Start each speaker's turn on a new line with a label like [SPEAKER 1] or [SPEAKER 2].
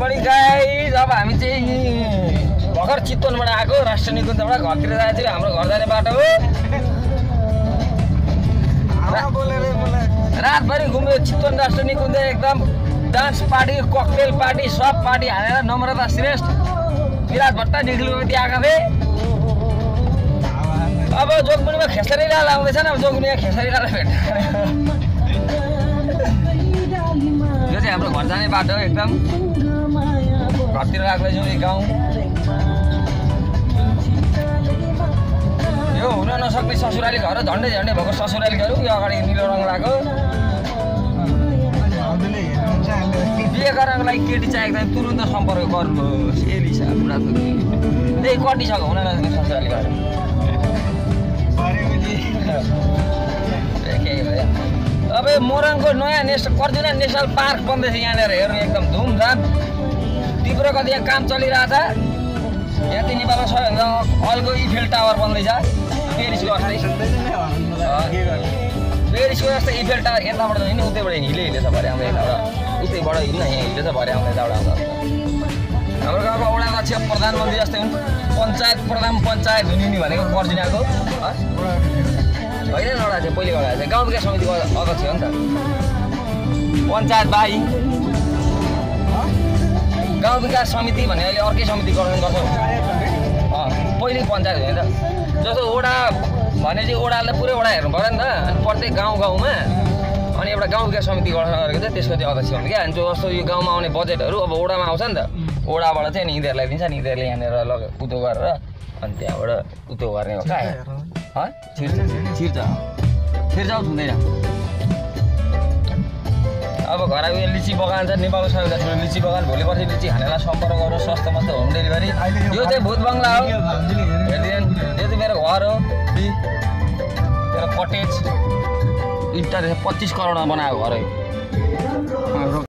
[SPEAKER 1] Morning guys. अब हामी चाहिँ भर्खर चितवनबाट आएको राष्ट्रिय निकुञ्जबाट घरतिर जाँदा चाहिँ हाम्रो घर जाने बाटो हो। रातभरि घुम्यो चितवन राष्ट्रिय निकुञ्ज एकदम डान्स पार्टी ककटेल पार्टी सब पार्टी हालेर नम्रता श्रेष्ठ विराट भट्ट निखिलपति आएका थिए। अब जोगमुनीमा खेसरी लाल आउँदैछ नि। अब जोगमुनीमा खेसरी लाल भेट्न यो चाहिँ हाम्रो घर जाने बाटो एकदम घरतिर लाग्दैछौँ यो गाउँ। यो हुन नसक्ने ससुराली घर झन्डै झन्डै भएको ससुराली घर यो अगाडि निलो रङ लगाएको। बिहे गर्नको लागि केटी चाहिएको छ तुरुन्त सम्पर्क गर्नुहोस्। एलिसा बुढाथोकी त्यही कटिसक्यो हुन नसक्ने ससुराली घर। अब मोरङको नयाँ कर्जुना नेसनल पार्क बन्दैछ यहाँनिर हेर्नु एकदम धुमधाम तीव्र गतिमा काम चलिरहेछ। यहाँ चाहिँ नेपालमा सबैभन्दा अल्गो इफेल टावर बन्दैछ पेरिसको जस्तै। पेरिसको जस्तै इफेल टावर यताबाट हिँड्ने उतैबाट हिलेछ भरे आउँदा यताबाट उतैबाट हिँड्न यहाँ हिलेछ भरे आउँदा यताबाट आउँदा। हाम्रो गाउँको वडा अध्यक्ष प्रधानमन्त्री जस्तै हुन् पञ्चायत प्रधान पञ्चायत हुने भनेको कर्जुनाको होइन एउटा थियो पहिले एउटा थियो गाउँ विकास समितिको अध्यक्ष हो नि त पञ्चायत भाइ। गाउँ विकास समिति भने अहिले अर्कै समिति गठन गर्छ पहिले पञ्चायत हो नि त। जस्तो वडा भने चाहिँ वडाले पुरै वडा हेर्नु पऱ्यो नि त। अनि प्रत्येक गाउँमा अनि एउटा गाउँ विकास समिति गठन गरेको चाहिँ त्यसको चाहिँ अध्यक्ष हुन्छ क्या। अनि जस्तो यो गाउँमा आउने बजेटहरू अब वडामा आउँछ नि त वडाबाट चाहिँ अनि यिनीहरूलाई दिन्छ नि यिनीहरूले यहाँनिर उतो गरेर अनि त्यहाँबाट उतो गर्ने हो कहाँ छिर्छ हुँदैन। अब घर आयो लिची बगान छ नेपालको सबैभन्दा ठुलो लिची बगान। भोलि पर्सि लिची खानेलाई सम्पर्क गर्नु सस्तो मस्त होम डेलिभरी। यो चाहिँ भूत बङ्गला हो हेरिदिनु। यो चाहिँ मेरो घर हो मेरो कटेज इन्टर 25 करोडमा बनाएको घर हो।